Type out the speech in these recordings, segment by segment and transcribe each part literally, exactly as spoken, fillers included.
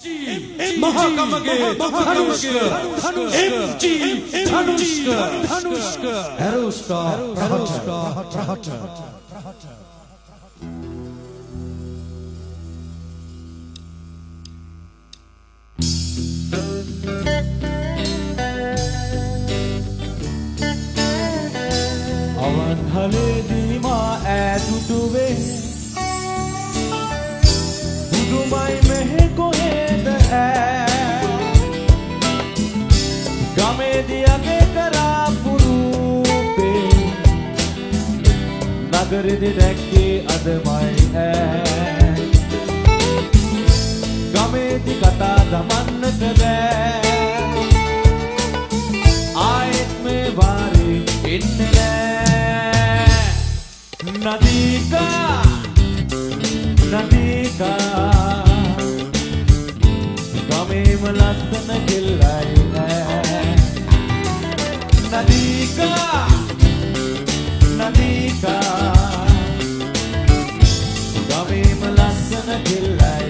Mahakamage Dhanushka M G Dhanushka Dhanushka Dhanushka Dhanushka Awan haledi ma aduduwe Budumai mehe koheda Game diyage kara purupe Nagarede dakke adamai hai Game di kata damannata bæ Aayet me ware inne nae Nadika Nadika Game lassana gillai Nadika Nadika Game lassana gillai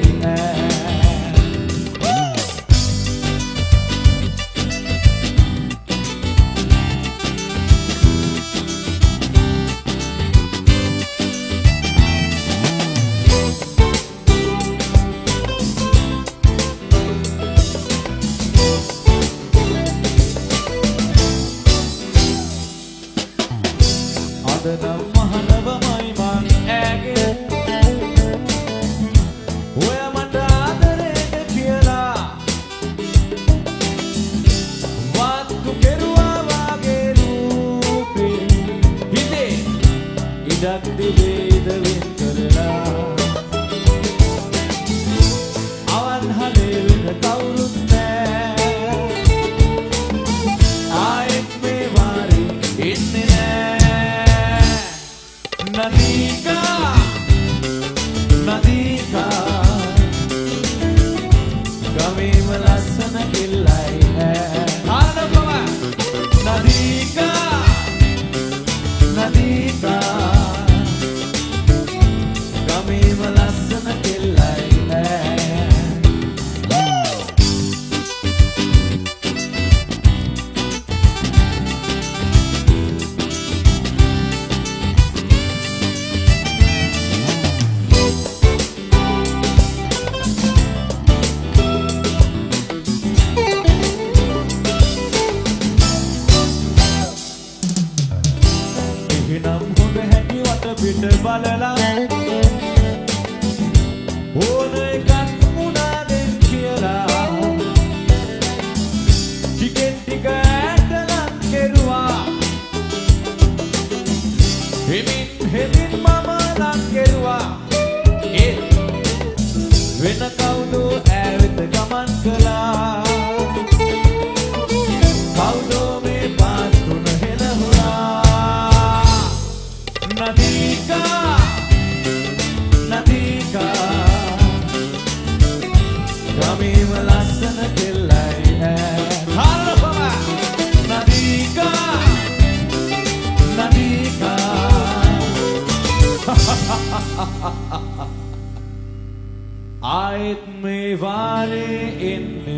Aayet me ware inne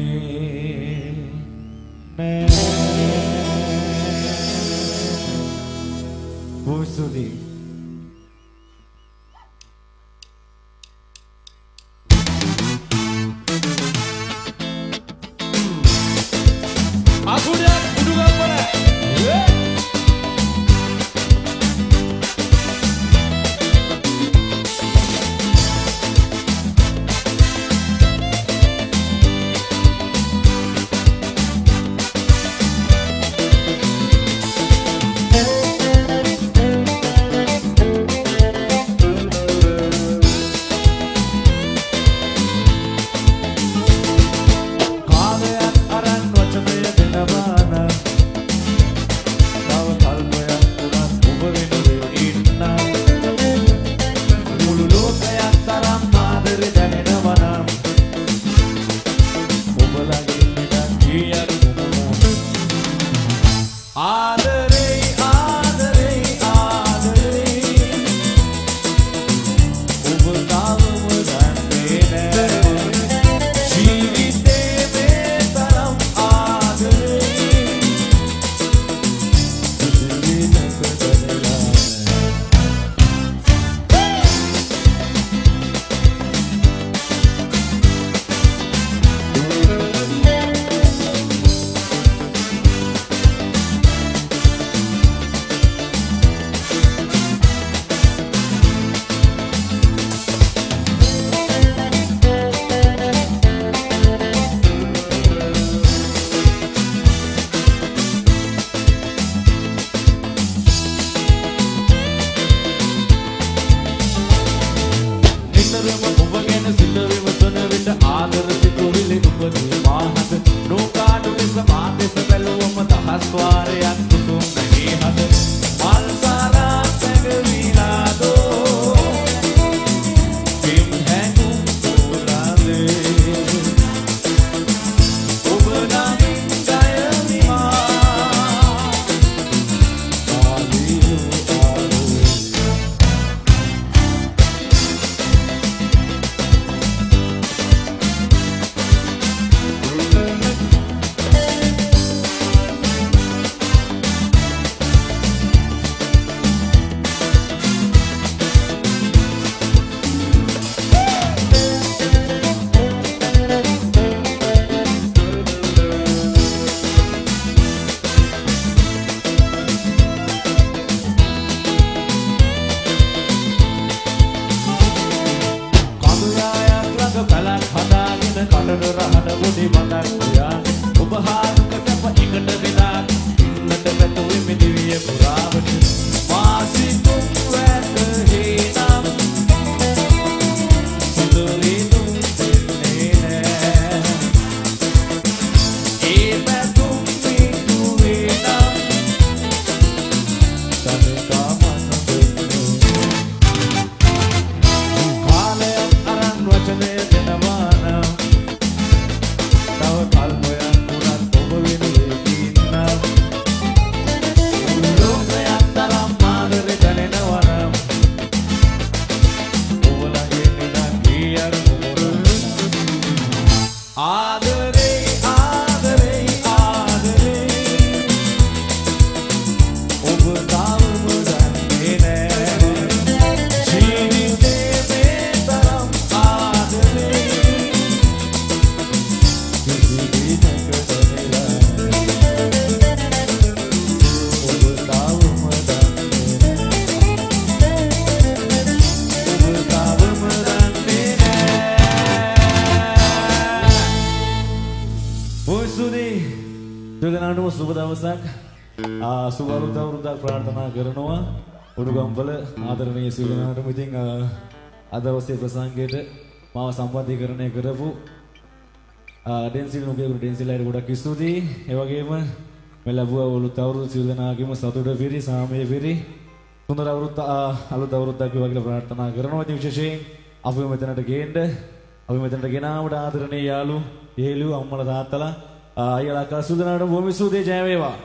nae Bosudi Agudan udugan pala පොඩි වතක් ඔයා ඔබ හාරුක සැප එකට බෙදා ඉන්නට පැතුවේ මේ දිවිය පුරාවට මාසිතුම් වැටහෙනම් සුදුලි තුම් දෙන්නේ නෑ ඒ පැතුම් පිටුවේ නම් තනකා මන දෙන්නේ කාලයක් අරන් වචනය දෙනවා නම් තව කල්පයක් පුරත් ඔබ වෙනුවෙන් ඉන්නම් ලෝකයක් තරම් ආදරේ දැනෙනවා නම් ඔබ ළඟින් ඉඳන් ගියර ආදරේ ආදරේ ආදරේ ඔබ තාම දන්නේ නෑ ජීවිතේ මේ තරම් ආදරේ කිසි දිනක දැනෙලා ඔබ තාම දන්නේ නෑ ඔබ තාම දන්නේ නෑ ඔය සුදී දෙදෙනාටම සුබ දවසක් ආ සුබ අලුත් අවුරුද්දක් ප්‍රාර්ථනා කරනවා උඩුගම්වල ආදරණීය සියලු දෙනාටම ඉතින් අද දවසේ ප්‍රසංගයට මාව සම්බන්ධීකරණය කරපු ඩෙන්සිල් නුගේගුරු ඩෙන්සිල්ලාට ගොඩක් ස්තුතියි. ඒ වගේම මේ ලැබුවා අලුත් අවුරුදු සියලු දෙනාගේම සතුට පිරි සාමයේ පිරි සුන්දර අවුරුද්ද අලුත් අවුරුද්දක් වේවා කියලා ප්‍රාර්ථනා කරනවා. ඉතින් විශේෂයෙන් අපි මෙතනට ගේන්න අපි මෙතනට ගෙනාවට ආදරණීය යාළු යෙහෙළු අම්මලා තාත්තලා අයියලා අක්කලා සියලු දෙනාටම බොහොම ස්තුතියි. ජය වේවා.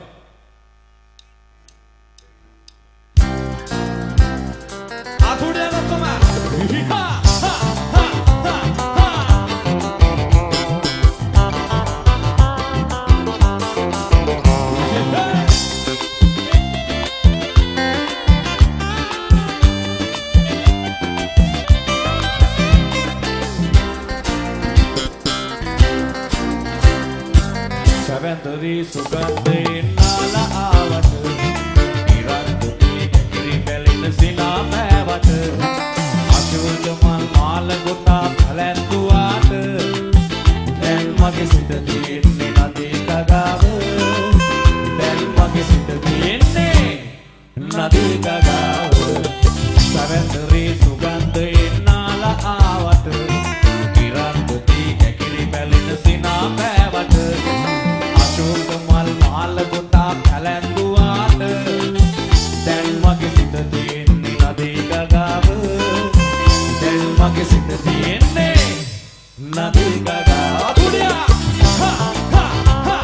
සැවැන්තරි සුගන්ධයෙන් නාලා ආවට ඉරන්දුති කිරි බැලින සිනා පෑවට අශෝක මල් මාල ගොතා පැලැන්දුවාට දැන් මගේ සිත තියෙන්නේ නදී කගාව දැන් මගේ සිත තියෙන්නේ නදී කගාව සැවැන්තරි සුගන්ධයෙන් නාලා ආවට ඉරන්දුති කිරි බැලින සිනා පෑවට අශෝක මල් මාල ගොතා පැලැන්දුවාට දැන් මගේ සිත තියෙන්නේ නදී ගගාව දැන් මගේ සිත තියෙන්නේ නදී ගගාව දුනියා හා හා හා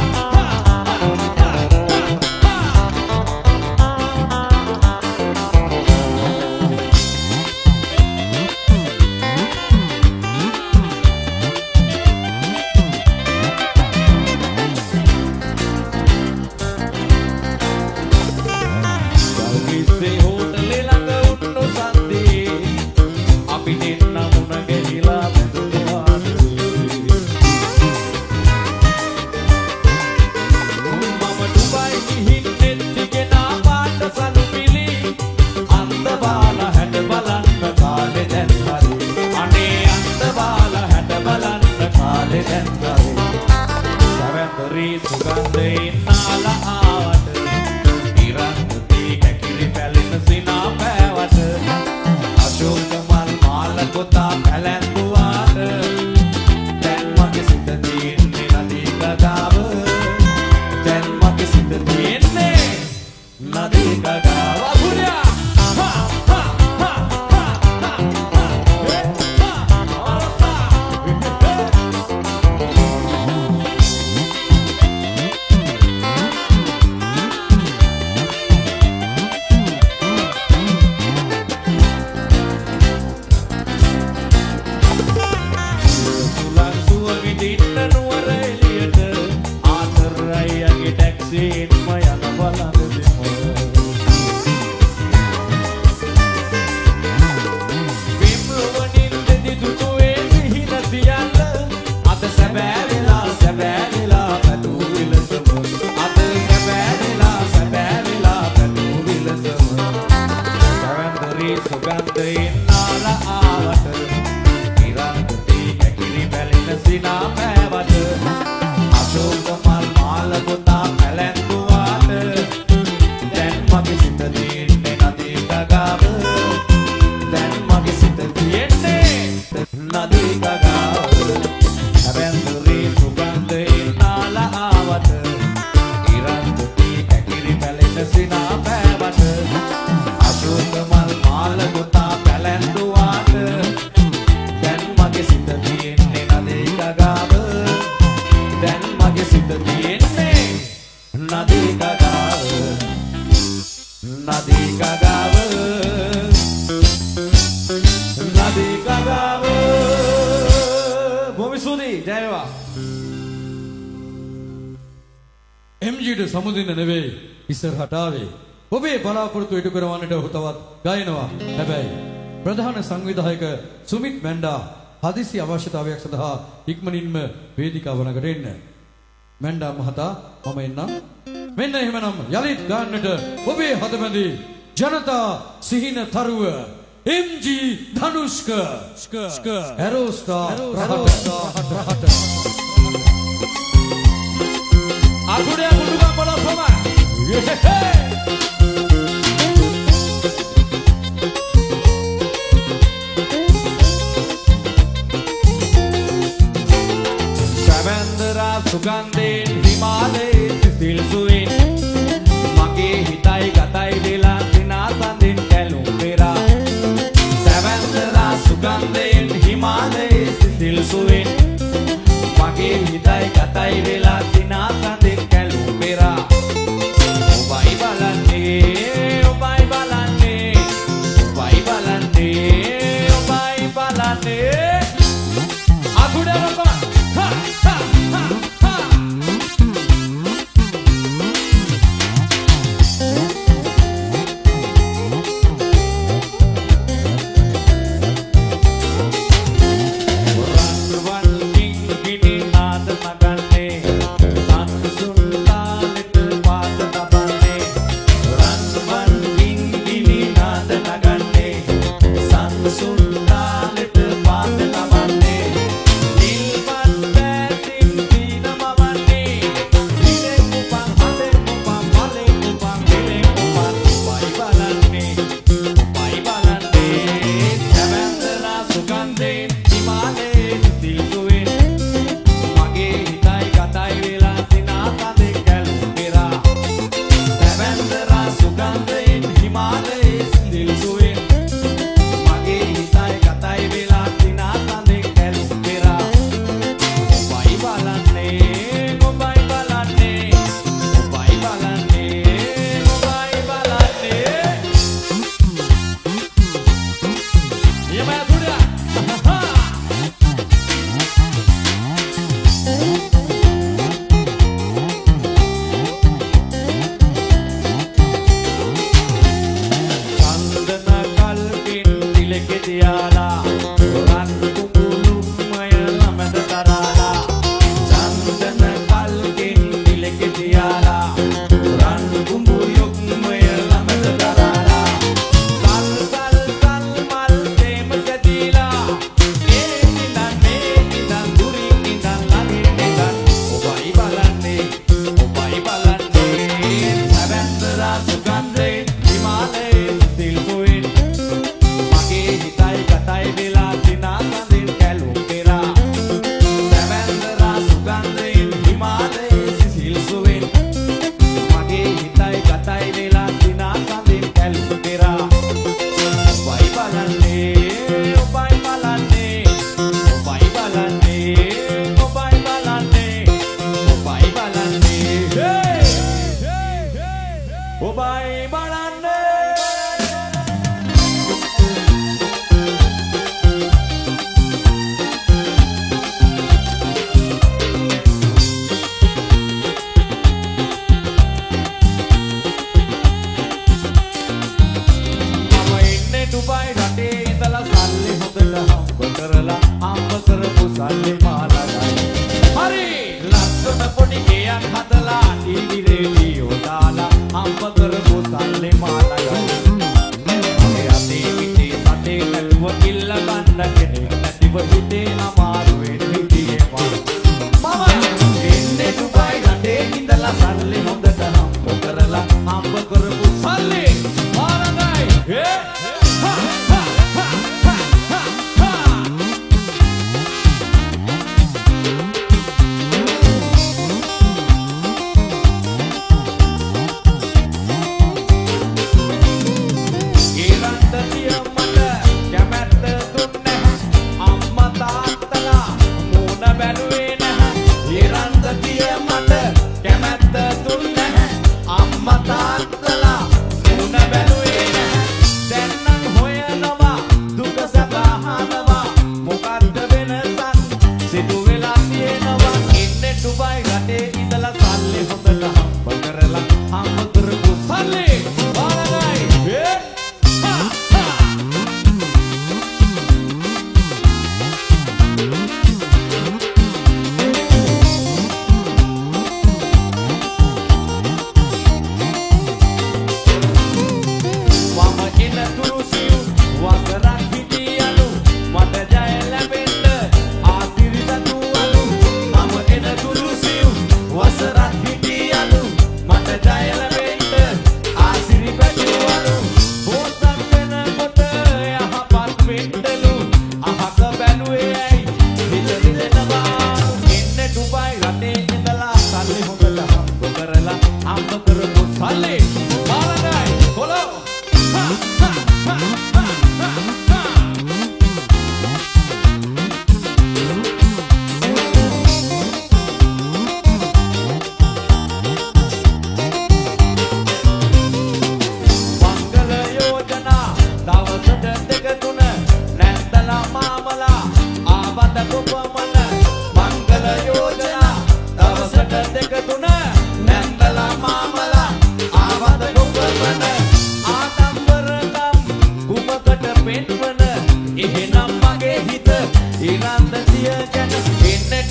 Salvise hotel ළඟ උන්නු සන්දී අපි දෙන්න මුණ ගැහිලා බඳුනවා මම දුබයි ගිහින් එත්තිගෙන ආපාට සනුපිලි අන්ත බාල හැට බලන්න කාලේ දැන් හරි අනේ අන්ත බාල හැට බලන්න කාලේ දැන් හරි සැවැන්තරි සුගන්ධයෙන් නාලා ආවට පැලෙන සිනා පෑවට අශෝක මල් මාල ගොතා පැලැන්දුවාට දැන් මගේ සිත තියෙන්නේ නදී ගගාව දැන් මගේ සිත තියෙන්නේ නදී ගගාව පුරියා හා හා හා හා සුගන්ධයෙන් නාලා ආවට ඉරන්දුති ඇකිලි බැලින සිනා පෑවට වේවා. එම් ජී ට සමුදින්න නෙවෙයි ඉස්සරහට ආවේ. ඔබේ බලාපොරොත්තු ඉටු කරවන්නට ඔහු තවත් ගයනවා. හැබැයි ප්‍රධාන සංවිධායක සුමිත් මැන්ඩා හදිසි අවශ්‍යතාවයක් සඳහා ඉක්මනින්ම වේදිකාව ළඟට එන්න. මැන්ඩා මහතා මම එන්නම්. මෙන්න එහෙමනම් යලිත් ගන්නට ඔබේ හදමැදි ජනතා සිහින තරුව එම් ජී ධනුෂ්ක ඇරෝස්ටාර් රහට අකුඩේ කුඩුකම් බලපම. සුගන්ධයෙන් හිමාලයේ සිසිල් සුවින් මගේ හිතයි ගතයි වෙලා සිනාසඳින් කැලුම් පෙරා සැවැන්දරා සුගන්ධයෙන් හිමාලයේ සිසිල් සුවින් මගේ හිතයි ගතයි වෙලා සිනාසඳින් කැලුම් පෙරා ඔබයි බලන්නේ ඔබයි බලන්නේ ඔබයි බලන්නේ ඔබයි බලන්නේ අකුඩේ රපා හා හා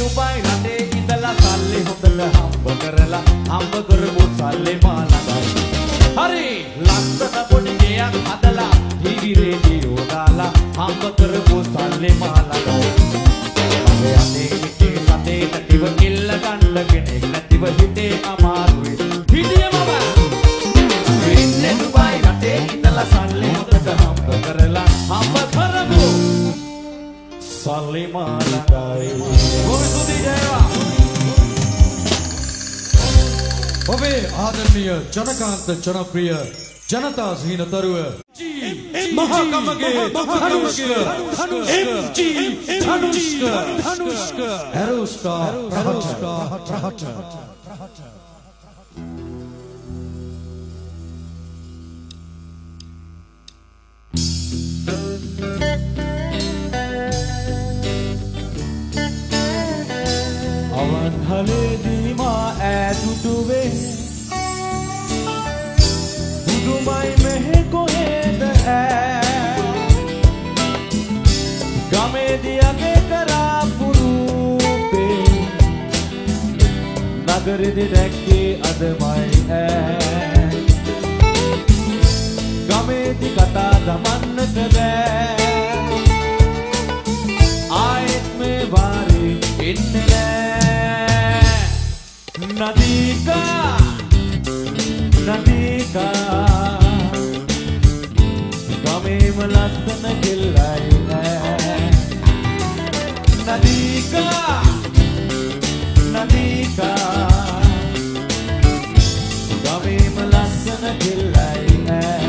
දුබයි රටේ ඉඳලා සල්ලි හොඳට හම්බ කරලා හම්බ කරපු සල්ලි මානගයි හරි ලස්සන පොඩි ගෙයක් හදලා ටීවී රේඩියෝ දාලා හම්බ කරපු සල්ලි මානගයි මගේ අතේ හිතේ සතේ නැතිව ඉල්ල ගන්න කෙනෙක් නැතිව හිතේ අමාරුයි හිටියේ මම ඉන්නේ දුබයි රටේ ඉඳලා සල්ලි හොඳට හම්බ කරලා හම්බ කරපු සල්ලි මානගයි බොහොම ස්තුතියි ජයවා ඔබේ ආදරණීය ජනකාන්ත ජනප්‍රිය ජනතා සිහිනතරුව මහා කමගේ ධනුෂ්ක එම් ජී ධනුෂ්ක ධනුෂ්ක ඇරෝස්ටා ඇරෝස්ටා රහට අවන්හලේදී මා ඈදුටුවේ බුදුමයි මෙහෙ කොහෙද ඈ ගමේදී අගේ කරා පුරුපේ නගරෙදි දැක්කේ අදමයි ඈ ගමේදී කතා දමන්නට බෑ ආයෙත් මේ වාරේ එන්නේ නෑ නදීකා නදීකා ගමේම ලස්සන කෙල්ලයි නෑ නදීකා නදීකා ගමේම ලස්සන කෙල්ලයි නෑ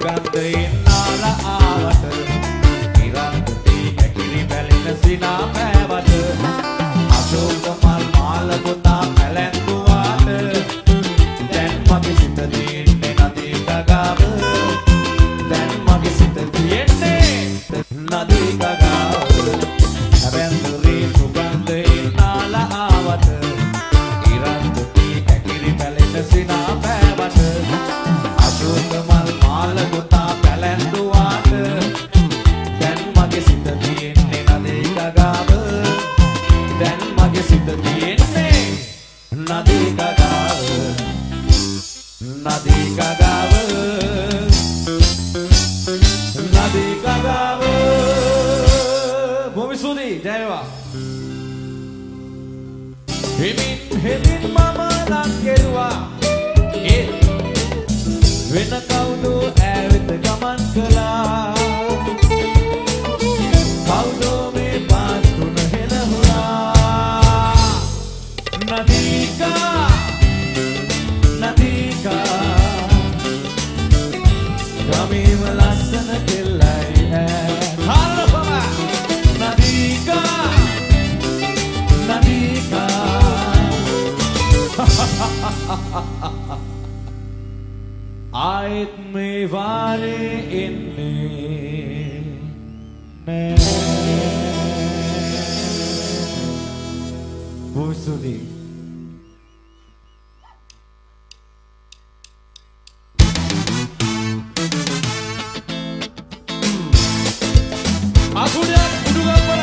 සුගන්ධයෙන් නාලා ආවට ඉරන්ති ඇකිලි බැලෙන සිනා පෑවට අශෝක මල් මාල ගොතා පැලැන්දුවාට දැන් මගේ සිත තියෙන්නේ නදී ගගාව දැන් මගේ සිත තියෙන්නේ නදී ගගාව හැබැන්දුරේ සුගන්ධයෙන් නාලා ආවට ඉරන්ති ඇකිලි බැලෙන සිනා පෑවට අශෝක මල් මාල ගොතා පැලැන්දුවාට දැන් මගේ සිත තියෙන්නේ නදී ගගාව දැන් මගේ සිත තියෙන්නේ නදී ගගාව නදී ගගාව නදී ගගාව බොහොම ස්තුතියි ජය වේවා හිමින් හිමින් මම නම් කෙරුවා ඒ වෙන කවුද ඇවිත් ගමන් කළා කවුද මේ පාත් තුන හෙළහුණා නදීකා නදීකා ගමේම ලස්සන කෙල්ලයි ඈ හරපම නදීකා නදීකා ආයෙත් මේ වාරේ එන්නේ නෑ බොසුදී අකුඩයක් උඩුගම්වල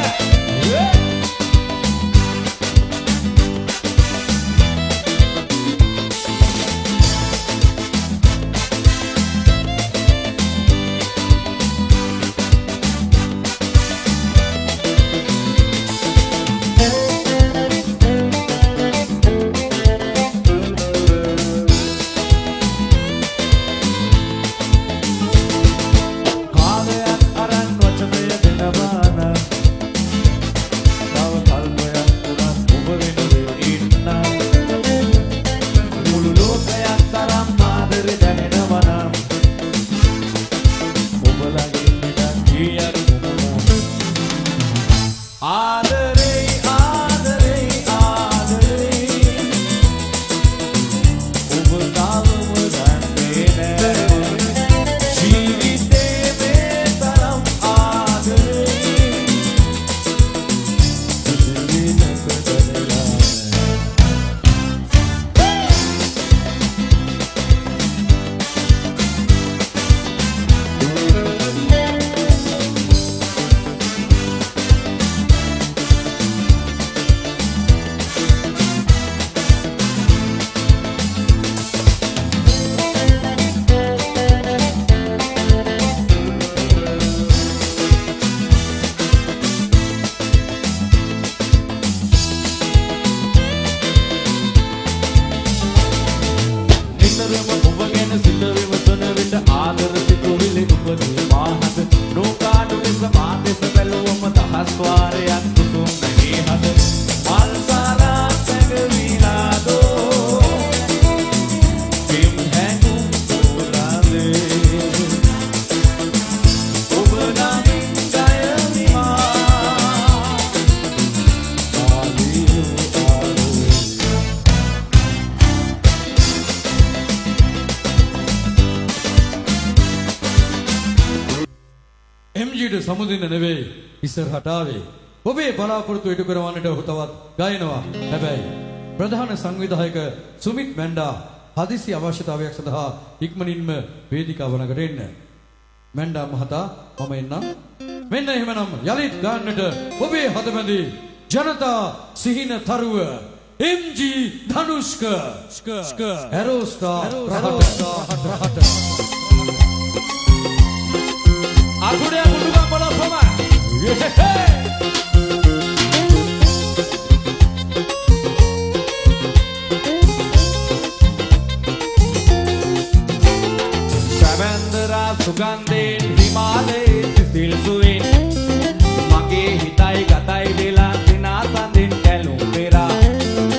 සමුදින්න නෙවෙයි ඉස්සරහට ආවේ. ඔබේ බලාපොරොත්තු ඉටු කරවන්නට ඔහු තවත් ගයනවා. හැබැයි ප්‍රධාන සංවිධායක සුමිත් මැන්ඩා හදිසි අවශ්‍යතාවයක් සඳහා ඉක්මනින්ම වේදිකාව ළඟට එන්න. මැන්ඩා මහතා මම එන්නම්. මෙන්න එහෙමනම් යලිත් ගන්නට ඔබේ හදබැඳි ජනතා සිහින තරුව එම් ජී ධනුෂ්ක ඇරෝස්ටාර් රහට අකුඩයක් උඩුගම්වල ප්‍රම සැවැන්දරා සුගන්ධයෙන් හිමාලයේ සිසිල් සුවින් මගේ හිතයි ගතයි වෙලා සිනා සඳින් කැලුම් පෙරා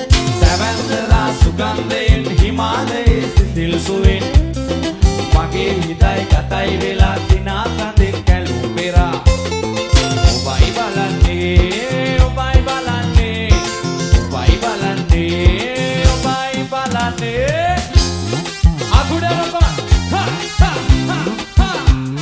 සැවැන්දරා සුගන්ධයෙන් හිමාලයේ සිසිල් සුවින් මගේ හිතයි ගතයි වෙලා සිනා සඳින් කැලුම් පෙරා ඔබයි බලන්නේ ඔබයි බලන්නේ ඔබයි බලන්නේ ඔබයි බලන්නේ අකුඩරක හා හා හා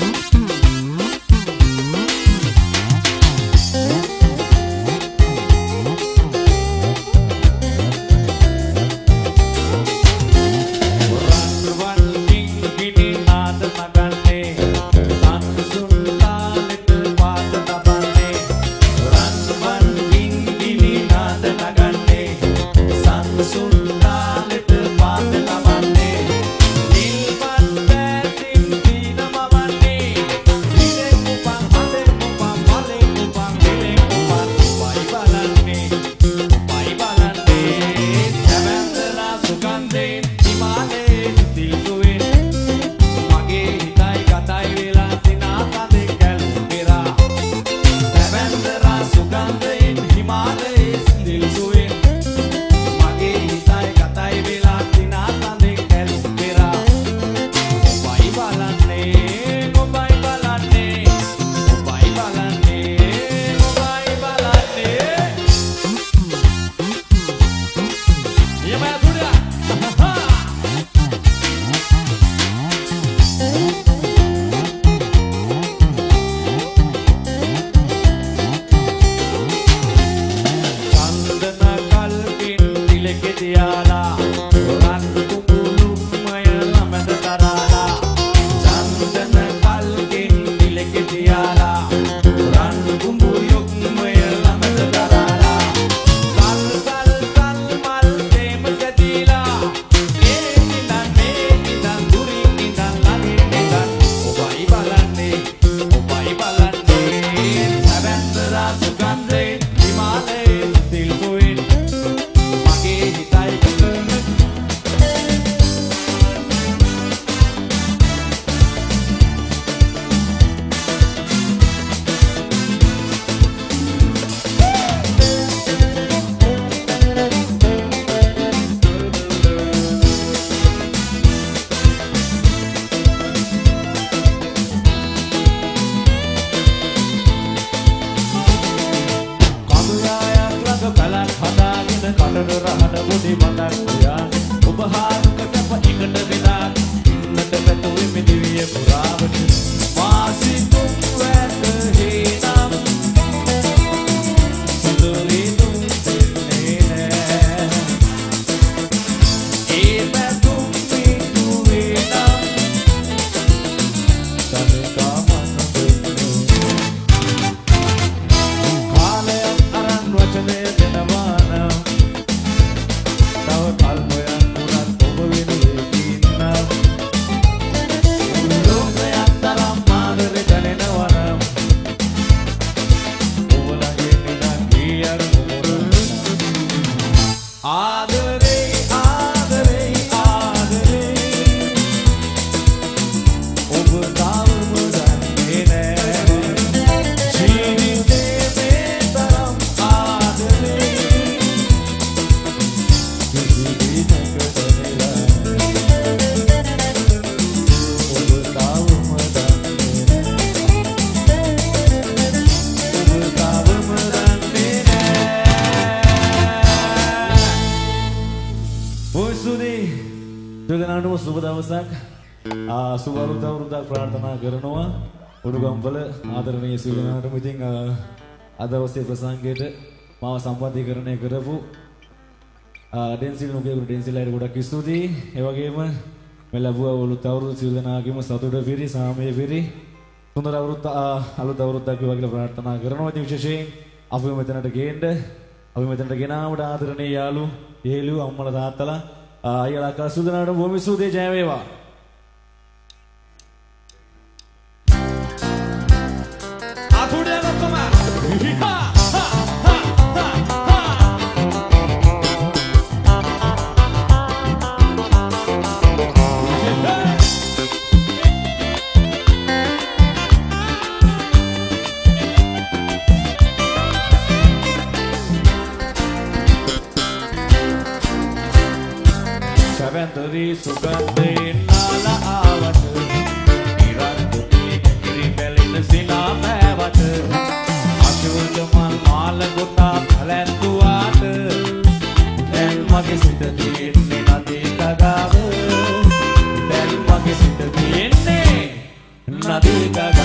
සුබ දවසක් සුබ අවුරුද්දක් ප්‍රාර්ථනා කරනවා උඩුගම්වල ආදරණීය සුලනාටම ඉතින් අද දවසේ ප්‍රසංගයට මාව සම්බන්ධීකරණය කරපු ඩෙන්සිල් නුගේ ඩෙන්සිල්ලාට ගොඩක් ස්තුතියි. ඒ වගේම මේ ලැබුවා අලුත් අවුරුදු සියලුදෙනාගේම සතුට පිරි සාමයේ පිරි සුන්දර අවුරුද්ද අලුත් අවුරුද්දක් වේවා කියලා ප්‍රාර්ථනා කරනවා. ඉතින් විශේෂයෙන් අපි මෙතනට ගේන්න අපි මෙතනට ගෙනාවට ආදරණීය යාළු යෙහෙළු අම්මලා තාත්තලා අයියලා අක්කලා සුදනාට බොහොම ස්තුතියි. ජය වේවා. සැවැන්තරි සුගන්ධයෙන් නාලා ආවට මගේ සිත තියෙන්නේ නදී කගාව දැන් මගේ සිත තියෙන්නේ නදී කගාව